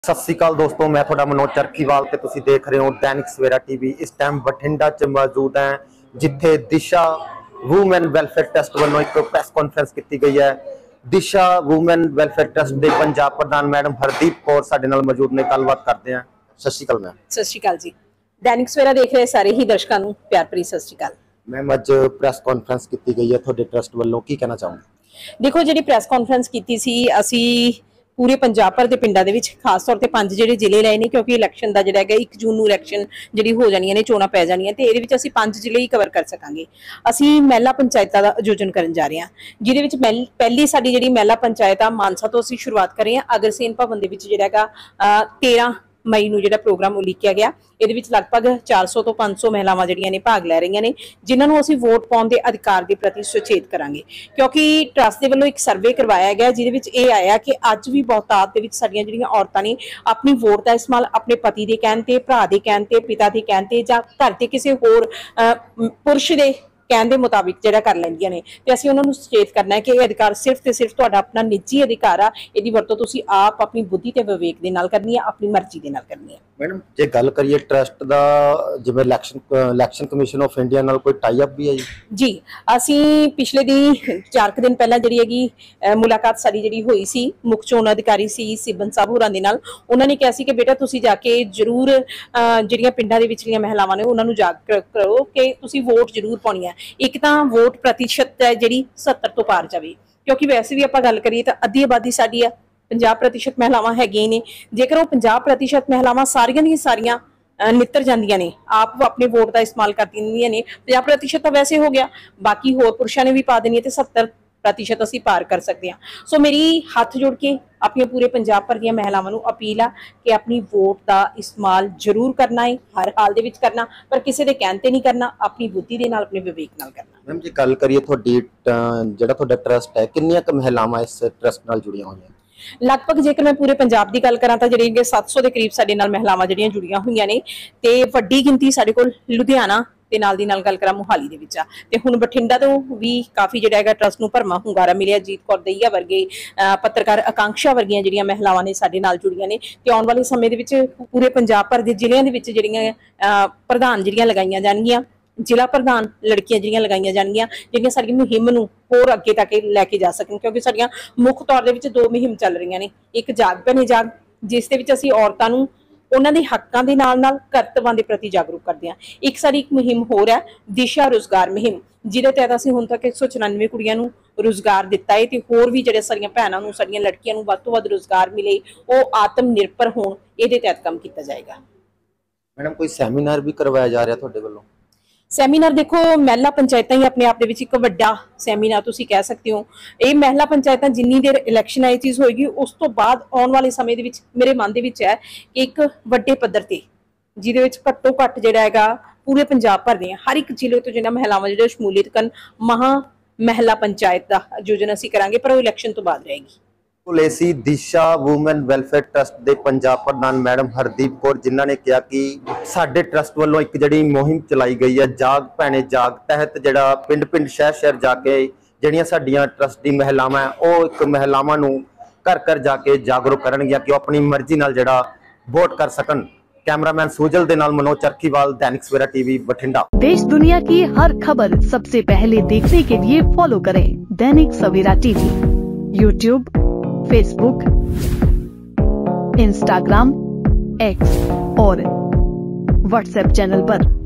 सत श्री अकाल दोस्तों, मैं थोड़ा मनोज चरखीवाल ते तुसी देख रहे हो दैनिक सवेरा टीवी। इस टाइम बठिंडा च मौजूद हैं जिथे दिशा वूमेन वेलफेयर ट्रस्ट वालों एक प्रेस कॉन्फ्रेंस की गई है। दिशा वूमेन वेलफेयर ट्रस्ट के पंजाब प्रधान मैडम हरदीप कौर साडे नाल मौजूद ने, गलबात करते हैं। सत श्री अकाल मैम। सत श्री अकाल जी। दैनिक सवेरा देख रहे सारे ही दर्शकों को प्यार भरी सत श्री अकाल। मैम अज प्रेस कॉन्फ्रेंस की गई है थोड़े ट्रस्ट वालों, की कहना चाहूँगी? देखो जी प्रेस कॉन्फ्रेंस की सी असी पूरे पंजाब भर के पिंडों के खास तौर पर 5 ਜਿਹੜੇ ਜ਼ਿਲ੍ਹੇ ਲਏ ਨੇ, क्योंकि इलैक्शन का ਜਿਹੜਾ 1 जून ਨੂੰ इलैक्शन ਜਿਹੜੀ ਹੋ ਜਾਣੀਆਂ ਨੇ, ਚੋਣਾਂ ਪੈ ਜਾਣੀਆਂ ਤੇ ਇਹਦੇ ਵਿੱਚ ਅਸੀਂ 5 ਜ਼ਿਲ੍ਹੇ ਹੀ ਕਵਰ ਕਰ ਸਕਾਂਗੇ। ਅਸੀਂ ਮਹਿਲਾ ਪੰਚਾਇਤਾਂ ਦਾ ਆਯੋਜਨ ਕਰਨ ਜਾ ਰਹੇ ਹਾਂ, ਜਿਹਦੇ ਵਿੱਚ ਪਹਿਲੀ ਸਾਡੀ ਜਿਹੜੀ ਮਹਿਲਾ ਪੰਚਾਇਤ ਆ ਮਾਨਸਾ ਤੋਂ ਅਸੀਂ ਸ਼ੁਰੂਆਤ ਕਰ ਰਹੇ ਹਾਂ। ਅਗਰਸੇਨ ਭਵਨ ਦੇ ਵਿੱਚ ਜਿਹੜਾ 13 मई ਨੂੰ ਜਿਹੜਾ ਪ੍ਰੋਗਰਾਮ ਉਲੀਕਿਆ ਗਿਆ। ਇਹਦੇ ਵਿੱਚ ਲਗਭਗ 400 ਤੋਂ 500 ਮਹਿਲਾਵਾਂ ਜਿਹੜੀਆਂ ਨੇ ਭਾਗ ਲੈ ਰਹੀਆਂ ਨੇ, ਜਿਨ੍ਹਾਂ ਨੂੰ ਅਸੀਂ ਵੋਟ ਪਾਉਣ ਦੇ ਅਧਿਕਾਰ ਦੇ ਪ੍ਰਤੀ ਸੁਚੇਤ ਕਰਾਂਗੇ। ਕਿਉਂਕਿ ਟਰਸਟ ਦੇ ਵੱਲੋਂ ਇੱਕ ਸਰਵੇ ਕਰਵਾਇਆ ਗਿਆ, ਜਿਹਦੇ ਵਿੱਚ ਇਹ ਆਇਆ ਕਿ ਅੱਜ ਵੀ ਬਹੁਤਾਤ ਦੇ ਵਿੱਚ ਸਾਡੀਆਂ ਜਿਹੜੀਆਂ ਔਰਤਾਂ ਨੇ ਆਪਣੀ ਵੋਟ ਦਾ ਇਸਤੇਮਾਲ ਆਪਣੇ ਪਤੀ ਦੇ ਕਹਿਣ ਤੇ, ਭਰਾ ਦੇ ਕਹਿਣ ਤੇ, ਪਿਤਾ ਦੇ ਕਹਿਣ ਤੇ ਜਾਂ ਘਰ ਦੇ ਕਿਸੇ ਹੋਰ ਪੁਰਸ਼ ਦੇ कहने के मुताबिक जो कर लेंदियां ने। ते असीं उन्हां नूं सचेत करना है कि यह अधिकार सिर्फ ते सिर्फ तुहाडा अपना निजी अधिकार आ। इहदी वरतों तुसीं आप अपनी बुद्धि ते विवेक दे नाल करनी है, अपनी मर्जी दे नाल करनी है। मैडम जे गल करिए ट्रस्ट दा, जिवें इलैक्शन कमीशन ऑफ इंडिया नाल कोई टाई अप भी है जी? असीं पिछले दिन 4 दिन पहला जिहड़ी हैगी मुलाकात साडी जिहड़ी होई सी मुख चोण अधिकारी सी सिबन साहब होरां दे नाल। उन्हां ने कहा सी कि बेटा तुसीं जाके जरूर जिहड़ियां पिंडां दे विचलीआं महिलावां ने उन्हां नूं जागरूक करो कि तुसीं वोट जरूर पाउणी है। एक तो वोट प्रतिशत है जी 70 तो पार जाए, क्योंकि वैसे भी आप गल करिए तो अद्धी आबादी साडी 50% महिलावां हैगियां ने। जेकर वो 50% महिलावां सारियां दी सारियां नितर जांदियां ने, आप अपने वोट का इस्तेमाल कर दिंदियां ने, 50% तो वैसे हो गया, बाकी होर पुरुषों ने भी पा देनी है तो 70% असीं पार कर सकते हैं। सो मेरी हाथ जोड़ के अपने पूरे पंजाब भर दी महिलावां नूं अपील आ कि अपनी वोट का इस्तेमाल जरूर करना है, हर हाल दे विच करना, पर किसी दे कहण ते नहीं करना, अपनी बुद्धि दे नाल, अपने विवेक नाल करना। मैम जी गल करिए तुहाडी जिहड़ा तुहाडा ट्रस्ट है, किन्नियां क महिलावां इस ट्रस्ट नाल जुड़ियां होईयां? लगभग जेकर मैं पूरे पंजाब की गल करा तो जिहड़े 700 के करीब साडे नाल महिलावां जिहड़ियां जुड़ियां होईयां ने, ते वड्डी गिनती साडे कोल लुधियाना ते नाल दी नाल गल करा मोहाली दे विच आ। ते हुण बठिंडा तो भी काफ़ी जिहड़ा हैगा ट्रस्ट नूं भरमा हुंगारा मिलिया। जीत कौर दहिया वर्गे पत्रकार आकांक्षा वर्गियां जिहड़ियां महिलावां ने साडे नाल जुड़ियां ने, ते आउण वाले समय दे विच पूरे पंजाब भर दे जिल੍ਹਿਆਂ ਦੇ ਵਿੱਚ ਜਿਹੜੀਆਂ प्रधान ਜਿਹੜੀਆਂ लगाईਆਂ जाणगीਆਂ, जिला प्रधान लड़कियां जिहड़ियां लगाईਆਂ जाणगीਆਂ, ਜਿਹੜੀਆਂ साडी मुहिम नूं होर अगे तक लैके जा सकन। क्योंकि साडीਆਂ मुख तौर दे विच 2 मुहिम चल रहीਆਂ ने, एक जाग भैणे जाग, जिस दे विच ਅਸੀਂ औरतां नूं उन्हां दे हक्कां दे नाल नाल करतवां दे प्रति जागरूक करदे हां। एक साडी एक मुहिम होर है दिशा रोजगार मुहिम, जिहदे तहत ਅਸੀਂ हुण तक 194 कुड़ियां नूं रोजगार दिता है, ते होर भी जिहड़े साडीਆਂ भैणां नूं, साडीਆਂ लड़कियां नूं वध तों वध रोजगार मिले, ਉਹ आत्म निर्भर होण, ਇਹਦੇ तहत काम किया जाएगा। मैडम कोई सैमीनार भी करवाया जा रहा तुहाडे वल्लों? सैमीनार देखो महिला पंचायतां ही अपने आप दे विच एक वड्डा सैमीनार तुसीं कह सकते हो। ये महिला पंचायतां जिन्नी देर इलैक्शन आई चीज़ होएगी, उस तो बाद आने वाले समय दे विच मेरे मन दे विच है एक वड्डे पद्धर ते जिहदे विच घट्टो घट्ट जिहड़ा हैगा पूरे पंजाब भर दे हर एक जिले तो जिन्हां महिलावां जिहड़े शमूलीयत करन, महा महिला पंचायत का आयोजन असीं करांगे, पर वो इलैक्शन तो बाद रहेगी। लेसी दिशा वूमेन वेलफेयर ट्रस्ट के पंजाब प्रधान मैडम हरदीप कौर, जिन्हों ने कहा कि साडे ट्रस्ट वालों एक जिहड़ी मुहिम चलाई गई है जाग भैणे जाग, तहत जिहड़ा पिंड पिंड शहर शहर जाके जिहड़ियां साडीआं ट्रस्ट दी महिलावां वो एक महिलावां नूं घर घर जाके जागरूक करनगियां कि अपनी मर्जी नाल जिहड़ा वोट कर सकन। कैमरामैन सुजल दे नाल मनोज चरखीवाल, दैनिक सवेरा टीवी बठिंडा। देश दुनिया की हर खबर सबसे पहले देखने के लिए फॉलो करें Dainik Savera TV, YouTube, Facebook, Instagram, X और व्हाट्सएप चैनल पर।